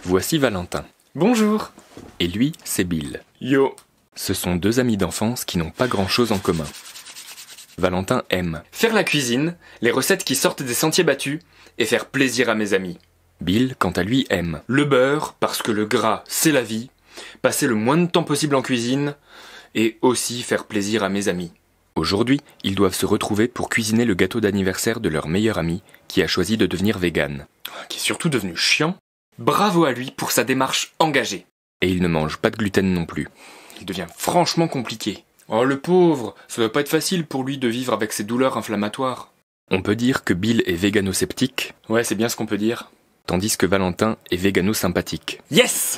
Voici Valentin. Bonjour. Et lui, c'est Bill. Yo. Ce sont deux amis d'enfance qui n'ont pas grand-chose en commun. Valentin aime faire la cuisine, les recettes qui sortent des sentiers battus, et faire plaisir à mes amis. Bill, quant à lui, aime le beurre, parce que le gras, c'est la vie, passer le moins de temps possible en cuisine, et aussi faire plaisir à mes amis. Aujourd'hui, ils doivent se retrouver pour cuisiner le gâteau d'anniversaire de leur meilleur ami, qui a choisi de devenir vegan. Qui est surtout devenu chiant. Bravo à lui pour sa démarche engagée. Et il ne mange pas de gluten non plus. Il devient franchement compliqué. Oh le pauvre, ça doit pas être facile pour lui de vivre avec ses douleurs inflammatoires. On peut dire que Bill est végano-sceptique. Ouais, c'est bien ce qu'on peut dire. Tandis que Valentin est végano-sympathique. Yes!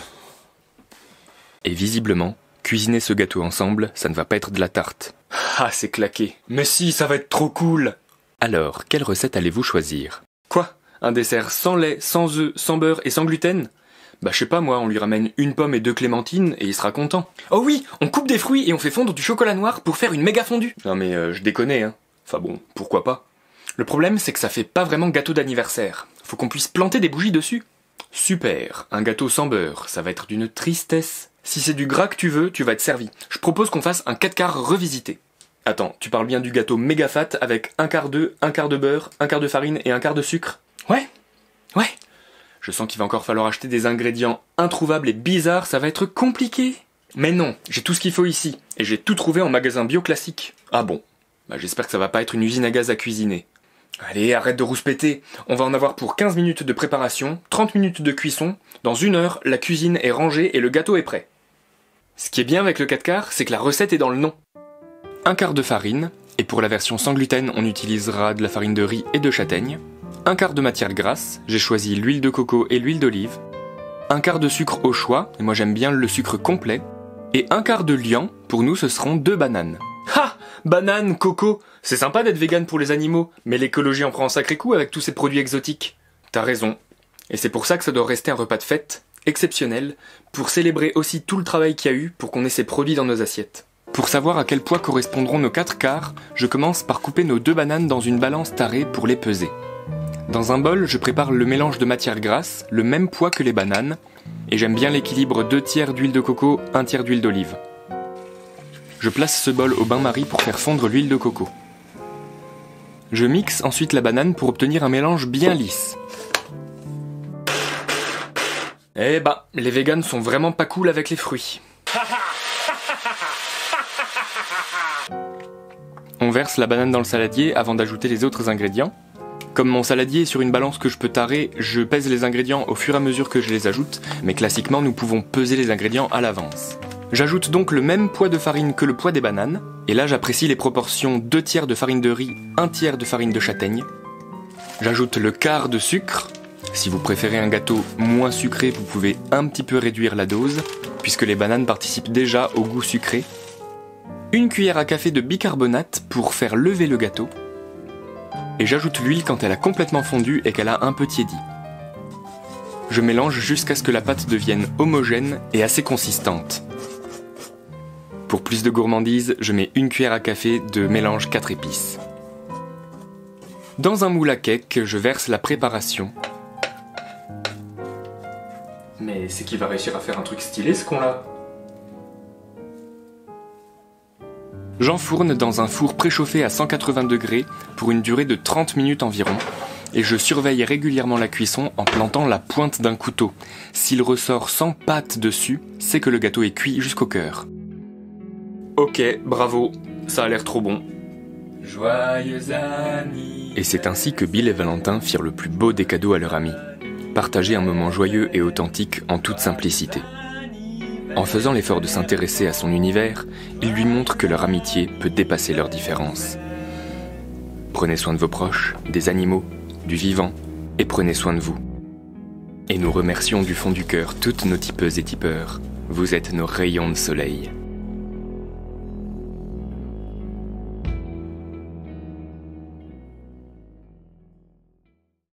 Et visiblement, cuisiner ce gâteau ensemble, ça ne va pas être de la tarte. Ah, c'est claqué. Mais si, ça va être trop cool. Alors, quelle recette allez-vous choisir? Quoi? Un dessert sans lait, sans œufs, sans beurre et sans gluten? Bah je sais pas moi, on lui ramène une pomme et 2 clémentines et il sera content. Oh oui, on coupe des fruits et on fait fondre du chocolat noir pour faire une méga fondue. Non mais je déconne hein. Enfin bon, pourquoi pas. Le problème c'est que ça fait pas vraiment gâteau d'anniversaire. Faut qu'on puisse planter des bougies dessus. Super, un gâteau sans beurre, ça va être d'une tristesse. Si c'est du gras que tu veux, tu vas être servi. Je propose qu'on fasse un 4 quarts revisité. Attends, tu parles bien du gâteau méga fat avec un quart d'œuf, un quart de beurre, un quart de farine et un quart de sucre? Ouais. Je sens qu'il va encore falloir acheter des ingrédients introuvables et bizarres, ça va être compliqué. Mais non, j'ai tout ce qu'il faut ici, et j'ai tout trouvé en magasin bio classique. Ah bon, bah j'espère que ça va pas être une usine à gaz à cuisiner. Allez, arrête de rouspéter, on va en avoir pour 15 minutes de préparation, 30 minutes de cuisson, dans 1 heure, la cuisine est rangée et le gâteau est prêt. Ce qui est bien avec le 4 quarts, c'est que la recette est dans le nom. 1 quart de farine, et pour la version sans gluten, on utilisera de la farine de riz et de châtaigne. 1 quart de matière grasse, j'ai choisi l'huile de coco et l'huile d'olive. 1 quart de sucre au choix, et moi j'aime bien le sucre complet. Et 1 quart de liant, pour nous ce seront 2 bananes. Ha! Banane, coco! C'est sympa d'être vegan pour les animaux, mais l'écologie en prend un sacré coup avec tous ces produits exotiques. T'as raison. Et c'est pour ça que ça doit rester un repas de fête, exceptionnel, pour célébrer aussi tout le travail qu'il y a eu pour qu'on ait ces produits dans nos assiettes. Pour savoir à quel poids correspondront nos 4 quarts, je commence par couper nos 2 bananes dans une balance tarée pour les peser. Dans un bol, je prépare le mélange de matière grasse, le même poids que les bananes, et j'aime bien l'équilibre 2 tiers d'huile de coco, 1 tiers d'huile d'olive. Je place ce bol au bain-marie pour faire fondre l'huile de coco. Je mixe ensuite la banane pour obtenir un mélange bien lisse. Eh bah, les véganes sont vraiment pas cool avec les fruits. On verse la banane dans le saladier avant d'ajouter les autres ingrédients. Comme mon saladier est sur une balance que je peux tarer, je pèse les ingrédients au fur et à mesure que je les ajoute, mais classiquement nous pouvons peser les ingrédients à l'avance. J'ajoute donc le même poids de farine que le poids des bananes, et là j'apprécie les proportions 2 tiers de farine de riz, 1 tiers de farine de châtaigne. J'ajoute le quart de sucre. Si vous préférez un gâteau moins sucré, vous pouvez un petit peu réduire la dose, puisque les bananes participent déjà au goût sucré. 1 cuillère à café de bicarbonate pour faire lever le gâteau. Et j'ajoute l'huile quand elle a complètement fondu et qu'elle a un peu tiédi. Je mélange jusqu'à ce que la pâte devienne homogène et assez consistante. Pour plus de gourmandise, je mets 1 cuillère à café de mélange 4 épices. Dans un moule à cake, je verse la préparation. Mais c'est qu'il va réussir à faire un truc stylé ce con-là. J'enfourne dans un four préchauffé à 180 degrés pour une durée de 30 minutes environ, et je surveille régulièrement la cuisson en plantant la pointe d'un couteau. S'il ressort sans pâte dessus, c'est que le gâteau est cuit jusqu'au cœur. Ok, bravo, ça a l'air trop bon. Joyeux anniversaire. Et c'est ainsi que Bill et Valentin firent le plus beau des cadeaux à leur ami. Partager un moment joyeux et authentique en toute simplicité. En faisant l'effort de s'intéresser à son univers, ils lui montrent que leur amitié peut dépasser leurs différences. Prenez soin de vos proches, des animaux, du vivant, et prenez soin de vous. Et nous remercions du fond du cœur toutes nos tipeuses et tipeurs. Vous êtes nos rayons de soleil.